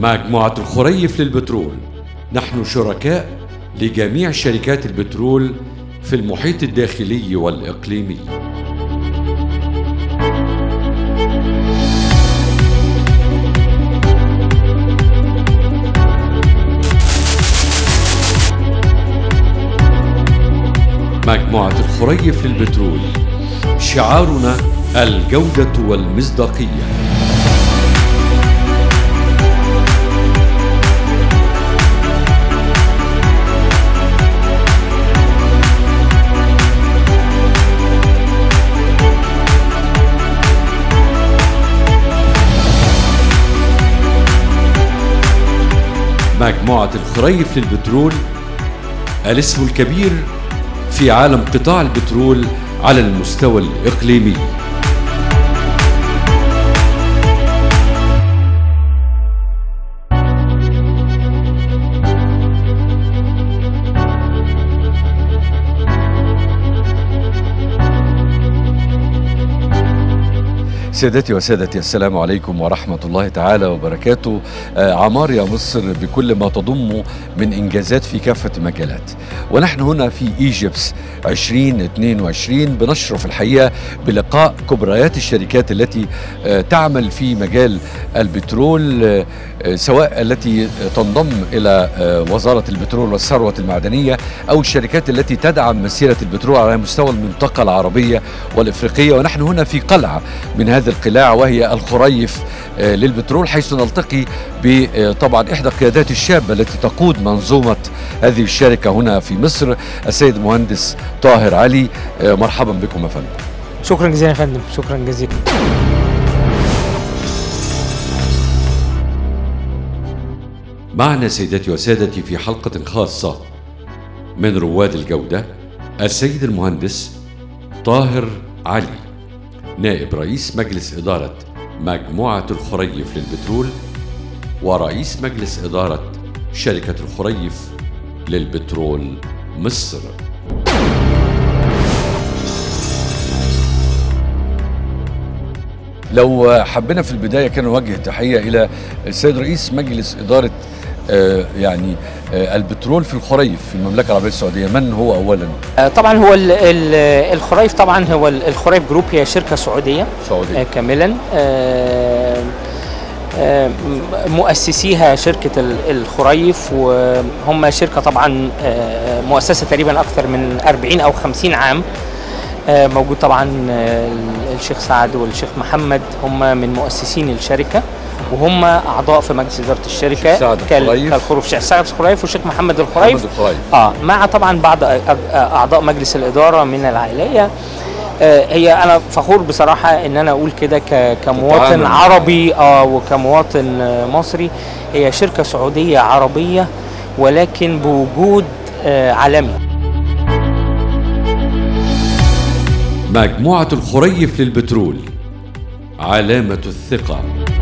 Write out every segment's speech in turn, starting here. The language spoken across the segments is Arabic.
مجموعة الخريف للبترول، نحن شركاء لجميع شركات البترول في المحيط الداخلي والإقليمي. مجموعة الخريف للبترول، شعارنا الجودة والمصداقية. مجموعة الخريف للبترول، الاسم الكبير في عالم قطاع البترول على المستوى الإقليمي. سيداتي وسادتي، السلام عليكم ورحمة الله تعالى وبركاته. عمار يا مصر بكل ما تضم من إنجازات في كافة المجالات، ونحن هنا في إيجيبس 2022 بنشرف الحقيقة بلقاء كبريات الشركات التي تعمل في مجال البترول، سواء التي تنضم إلى وزارة البترول والثروة المعدنية أو الشركات التي تدعم مسيرة البترول على مستوى المنطقة العربية والإفريقية. ونحن هنا في قلعة من هذه القلاع وهي الخريف للبترول، حيث نلتقي بطبعا إحدى القيادات الشابة التي تقود منظومة هذه الشركة هنا في مصر، السيد المهندس طاهر علي. مرحبا بكم يا فندم. شكرا جزيلا يا فندم، شكرا جزيلا. معنا سيداتي وسادتي في حلقة خاصة من رواد الجودة السيد المهندس طاهر علي، نائب رئيس مجلس إدارة مجموعة الخريف للبترول ورئيس مجلس إدارة شركة الخريف للبترول مصر. لو حبينا في البداية كان نوجه تحية إلى السيد رئيس مجلس إدارة البترول في الخريف في المملكة العربية السعودية، من هو أولا؟ طبعا هو الخريف، طبعا هو الخريف جروب، هي شركة سعودية كاملا. مؤسسيها شركة الخريف، وهم شركة طبعا مؤسسة تقريبا أكثر من 40 أو 50 عام. موجود طبعا الشيخ سعد والشيخ محمد، هم من مؤسسين الشركة وهم أعضاء في مجلس إدارة الشركة كالخريف، الشيخ سعد الخريف والشيخ محمد الخريف. مع طبعا بعض أعضاء مجلس الإدارة من العائلية. هي أنا فخور بصراحة إن أنا أقول كده كمواطن عربي وكمواطن مصري. هي شركة سعودية عربية ولكن بوجود عالمي. مجموعة الخريف للبترول، علامة الثقة.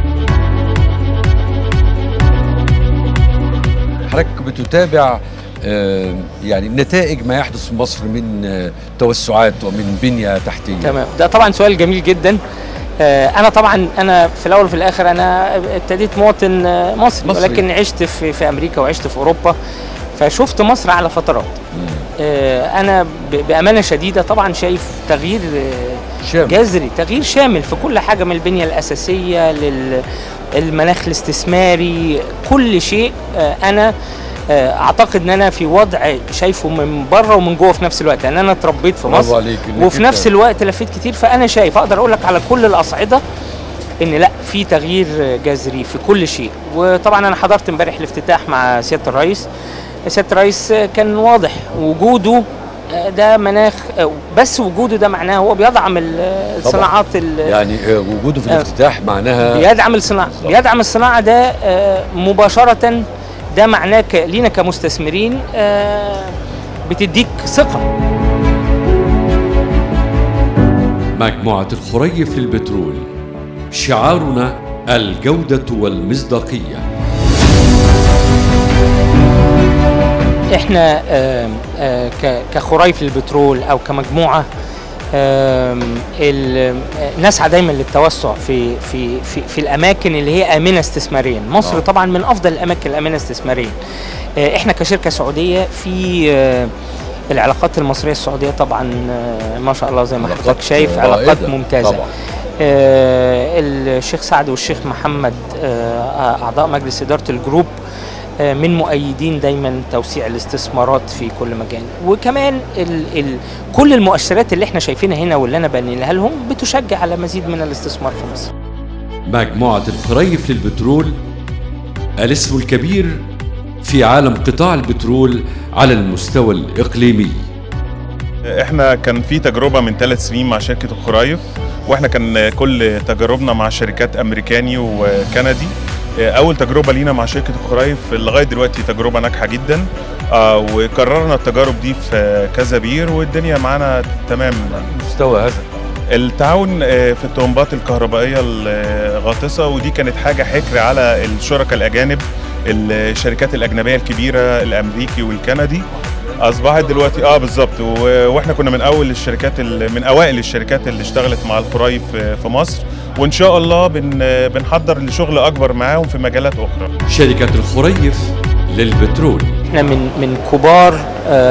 حضرتك بتتابع يعني نتائج ما يحدث في مصر من توسعات ومن بنية تحتية. تمام، ده طبعا سؤال جميل جدا. أنا طبعا في الأول وفي الآخر أنا ابتديت مواطن مصري، ولكن عشت في أمريكا وعشت في أوروبا، فشفت مصر على فترات. أنا بأمانة شديدة طبعا شايف تغيير جذري، تغيير شامل في كل حاجة، من البنية الأساسية للمناخ الاستثماري، كل شيء. أنا أعتقد أن أنا في وضع شايفه من بره ومن جوه في نفس الوقت، لأن أنا اتربيت في مصر وفي نفس الوقت لفيت كتير، فأنا شايف أقدر أقول لك على كل الأصعدة إن لا، في تغيير جذري في كل شيء. وطبعا أنا حضرت امبارح الافتتاح مع سيادة الرئيس. سيادة الرئيس كان واضح وجوده، ده مناخ، بس وجوده ده معناه هو بيدعم الصناعات. يعني وجوده في الافتتاح معناها بيدعم الصناعة، بيدعم الصناعة ده مباشرة. ده معناه لينا كمستثمرين بتديك ثقة. مجموعة الخريف للبترول، شعارنا الجودة والمصداقية. احنا كخريف للبترول او كمجموعة نسعى دايما للتوسع في الاماكن اللي هي امنه استثماريا. مصر طبعا من افضل الاماكن الامنه استثماريا. احنا كشركه سعوديه في العلاقات المصريه السعوديه طبعا ما شاء الله زي ما حضرتك شايف علاقات ممتازه طبعا. الشيخ سعد والشيخ محمد اعضاء مجلس اداره الجروب من مؤيدين دايما توسيع الاستثمارات في كل مجال، وكمان كل المؤشرات اللي احنا شايفينها هنا واللي انا بنقلها لهم بتشجع على مزيد من الاستثمار في مصر. مجموعة الخريف للبترول الاسم الكبير في عالم قطاع البترول على المستوى الإقليمي. احنا كان في تجربة من 3 سنين مع شركة الخريف، واحنا كان كل تجاربنا مع شركات امريكاني وكندي. اول تجربة لينا مع شركة الخريف لغاية دلوقتي تجربة ناجحة جدا، وكررنا التجارب دي في كذا بير والدنيا معانا تمام. مستوى هذا التعاون في الطرمبات الكهربائية الغاطسة، ودي كانت حاجة حكر على الشركاء الأجانب، الشركات الأجنبية الكبيرة الأمريكي والكندي. أصبحت دلوقتي بالظبط، واحنا كنا من أوائل الشركات اللي اشتغلت مع الخريف في مصر، وإن شاء الله بنحضر لشغل أكبر معاهم في مجالات أخرى. شركة الخريف للبترول احنا من كبار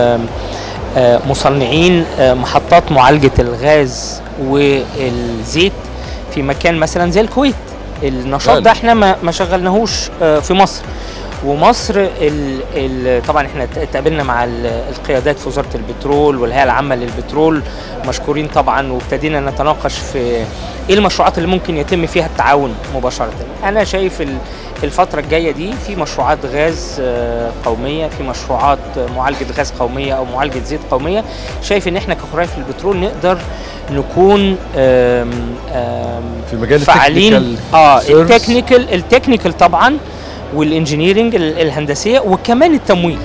مصنعين محطات معالجة الغاز والزيت في مكان مثلا زي الكويت. النشاط ده احنا ما شغلناهوش في مصر. ومصر طبعا احنا اتقابلنا مع القيادات في وزارة البترول والهيئة العامة للبترول، مشكورين طبعا، وابتدينا نتناقش في ايه المشروعات اللي ممكن يتم فيها التعاون مباشرة. انا شايف الفترة الجاية دي في مشروعات غاز قومية، في مشروعات معالجة غاز قومية او معالجة زيت قومية. شايف ان احنا كخريف البترول نقدر نكون في مجال فعالين التكنيكال طبعا، والانجينيرنج الهندسيه، وكمان التمويل.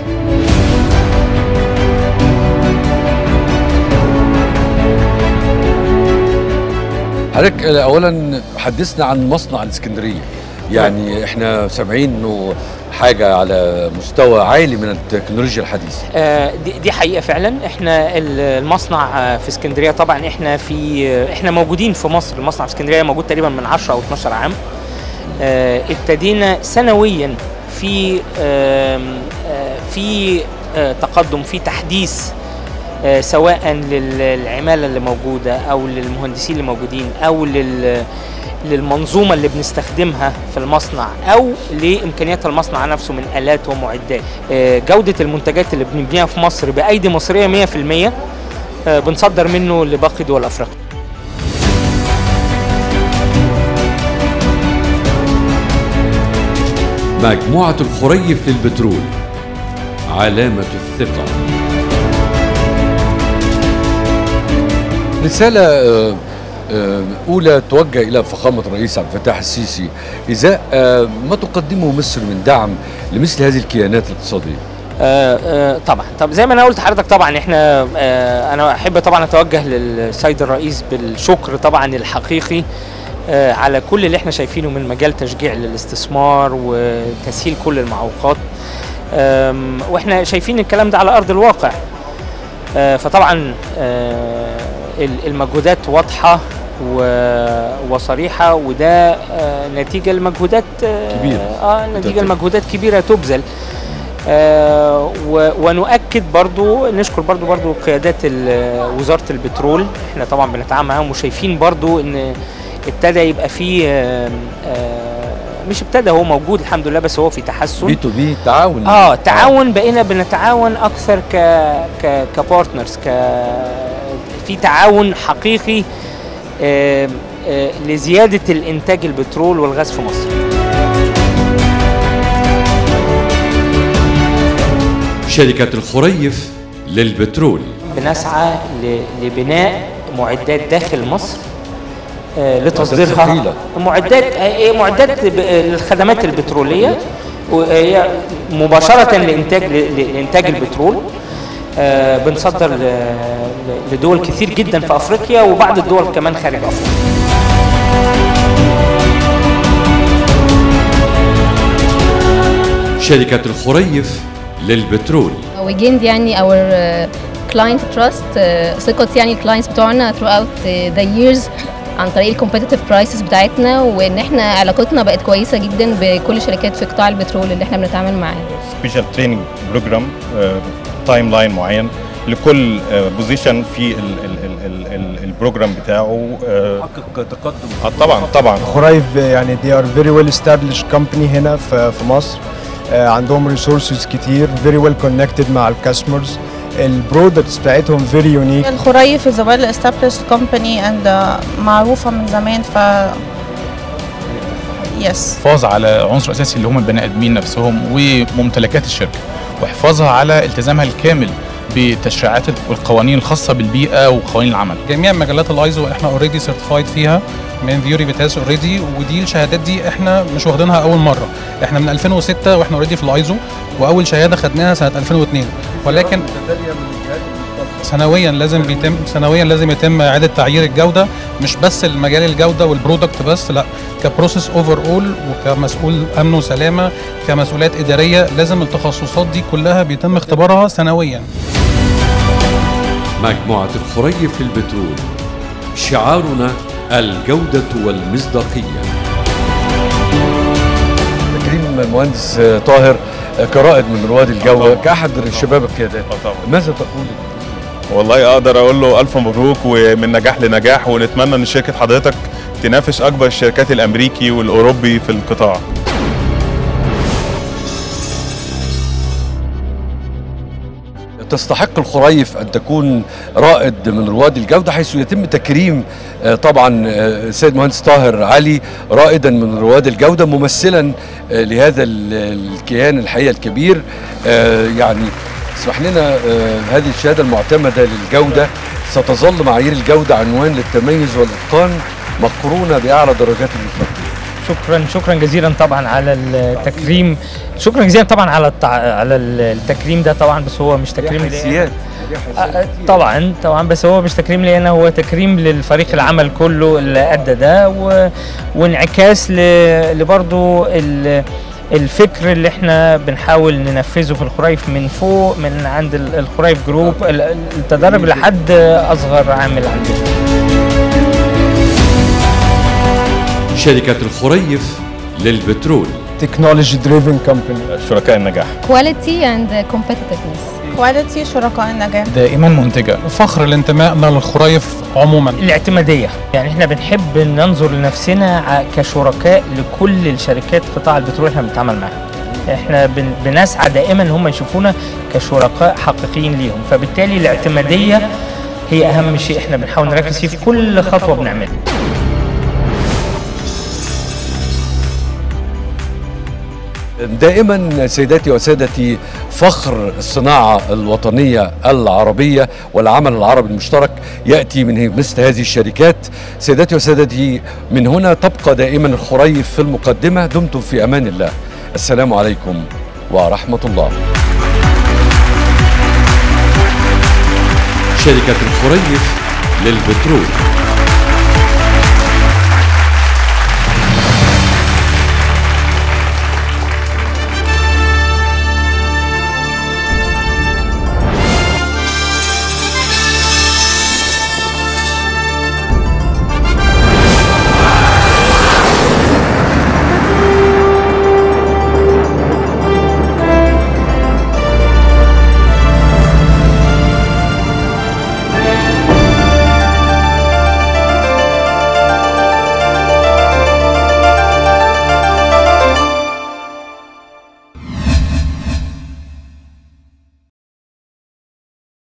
حضرتك اولا حدثنا عن مصنع الاسكندريه، يعني احنا سامعين انه حاجه على مستوى عالي من التكنولوجيا الحديثه. دي حقيقه فعلا. احنا المصنع في اسكندريه طبعا احنا موجودين في مصر. المصنع في اسكندريه موجود تقريبا من 10 او 12 عام. ابتدينا سنويا في تقدم، في تحديث، سواء للعماله اللي موجوده او للمهندسين اللي موجودين او للمنظومه اللي بنستخدمها في المصنع او لامكانيات المصنع نفسه من الات ومعدات. جوده المنتجات اللي بنبنيها في مصر بايدي مصريه 100%، بنصدر منه لباقي دول افريقيا. مجموعة الخريف للبترول علامة الثقة. رسالة أولى توجه إلى فخامة الرئيس عبد الفتاح السيسي إزاء ما تقدمه مصر من دعم لمثل هذه الكيانات الاقتصادية. طبعا. طب زي ما أنا قلت لحضرتك طبعا احنا أنا أحب طبعا أتوجه للسيد الرئيس بالشكر طبعا الحقيقي على كل اللي احنا شايفينه من مجال تشجيع للاستثمار وتسهيل كل المعوقات، واحنا شايفين الكلام ده على ارض الواقع. فطبعا المجهودات واضحه وصريحه، وده نتيجه لمجهودات كبيره، نتيجه لمجهودات كبيره تبذل. ونؤكد برضو، نشكر برضو قيادات وزاره البترول. احنا طبعا بنتعامل معاهم وشايفين برضو ان ابتدى يبقى فيه مش ابتدى، هو موجود الحمد لله، بس هو في تحسن. B2B تعاون. تعاون، بقينا بنتعاون اكثر كبارتنرز، في تعاون حقيقي لزياده الانتاج البترول والغاز في مصر. شركة الخريف للبترول بنسعى لبناء معدات داخل مصر لتصديرها، معدات للخدمات البتروليه، وهي مباشره لانتاج البترول. بنصدر لدول كثير جدا في افريقيا وبعض الدول كمان خارج افريقيا. شركة الخريف للبترول. We gained يعني our كلاينت تراست، ثقة يعني الكلاينتس بتوعنا throughout the years عن طريق الكومبيتيتيف برايسز بتاعتنا، وان احنا علاقتنا بقت كويسه جدا بكل شركات في قطاع البترول اللي احنا بنتعامل معاها. سبيشال تريننج بروجرام، تايم لاين معين لكل بوزيشن في البروجرام بتاعه. حقق تقدم. طبعا خرايف يعني they are very well established company هنا في مصر. عندهم ريسورسز كتير، very well connected مع الكاستمرز. البرودكتس بتاعتهم very unique. الخرايف is a well established company and معروفة من زمان يس. حفاظ على عنصر اساسي اللي هم البني ادمين نفسهم وممتلكات الشركة، وحفاظها على التزامها الكامل بالتشريعات والقوانين الخاصة بالبيئة وقوانين العمل. جميع مجالات الايزو احنا اوريدي سيرتيفايد فيها من فيوري فيتاس اوريدي، ودي الشهادات دي احنا مش واخدينها اول مرة، احنا من 2006 واحنا اوريدي في الايزو، واول شهادة خدناها سنة 2002. ولكن سنويا لازم يتم اعاده تعيير الجوده، مش بس المجال الجوده والبرودكت بس، لا كبروسيس اوفر اول، وكمسؤول امن وسلامه، كمسؤوليات اداريه، لازم التخصصات دي كلها بيتم اختبارها سنويا. مجموعه الخريف للبترول، شعارنا الجوده والمصداقيه. تكريم المهندس طاهر كرائد من رواد الجو، كأحد شباب القيادات، ماذا تقول؟ والله اقدر اقول له الف مبروك ومن نجاح لنجاح، ونتمنى ان شركه حضرتك تنافس اكبر الشركات الامريكي والاوروبي في القطاع. تستحق الخريف أن تكون رائد من رواد الجودة، حيث يتم تكريم طبعا السيد مهندس طاهر علي رائدا من رواد الجودة، ممثلا لهذا الكيان الحقيقة الكبير. يعني اسمح لنا، هذه الشهادة المعتمدة للجودة ستظل معايير الجودة عنوان للتميز والإتقان، مقرونة بأعلى درجات المصداقية. شكرا جزيلا طبعا على التكريم، شكرا جزيلا طبعا على التكريم ده طبعا، بس هو مش تكريم لي طبعا بس هو مش تكريم لي انا، هو تكريم للفريق العمل كله اللي ادى ده، وانعكاس لبرضه الفكر اللي احنا بنحاول ننفذه في الخرايف من فوق، من عند الخرايف جروب، التدرج لحد اصغر عامل عندنا. شركة الخريف للبترول، تكنولوجي دريفن كومباني. شركاء النجاح، كواليتي اند كومبيتيتيفنس. كواليتي شركاء النجاح، دائما منتجة، فخر الانتمائنا للخرايف عموما. الاعتمادية، يعني احنا بنحب ننظر لنفسنا كشركاء لكل الشركات قطاع البترول احنا بنتعامل معاها. احنا بنسعى دائما ان هم يشوفونا كشركاء حقيقيين ليهم، فبالتالي الاعتمادية هي اهم شيء احنا بنحاول نركز فيه في كل خطوة بنعملها. دائما سيداتي وسادتي، فخر الصناعة الوطنية العربية والعمل العربي المشترك يأتي من مثل هذه الشركات. سيداتي وسادتي، من هنا تبقى دائما الخريف في المقدمة. دمتم في أمان الله. السلام عليكم ورحمة الله. شركة الخريف للبترول.